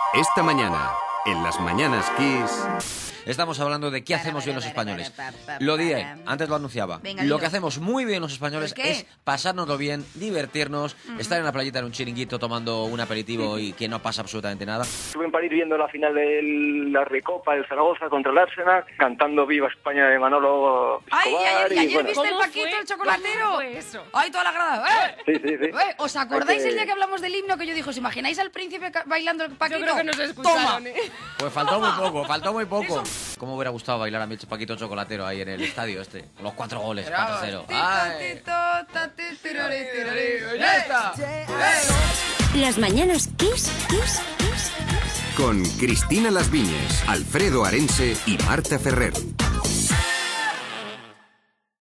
Esta mañana, en Las Mañanas Kiss... Estamos hablando de qué hacemos bien los españoles. Lo dije, antes lo anunciaba. Venga, lo dilo. que hacemos muy bien los españoles es pasárnoslo bien, divertirnos, estar en la playita en un chiringuito tomando un aperitivo y que no pasa absolutamente nada. Estuve en París viendo la final de la Recopa del Zaragoza contra el Arsenal, cantando Viva España de Manolo Escobar. Ayer viste el Paquito, el chocolatero. ¿Cómo fue eso? ¡Ay, toda la grada! Sí. ¿Os acordáis el día que hablamos del himno que yo dije, ¿os imagináis al príncipe bailando el Paquito? Yo creo que nos escucharon, ¡Toma! Pues faltó muy poco. ¿Cómo hubiera gustado bailar a mi Paquito chocolatero ahí en el estadio este? Con los 4 goles, 4-0. ¡Ay! ¡Ya está! Las Mañanas Kiss. Con Cristina Las Viñes, Alfredo Arense y Marta Ferrer.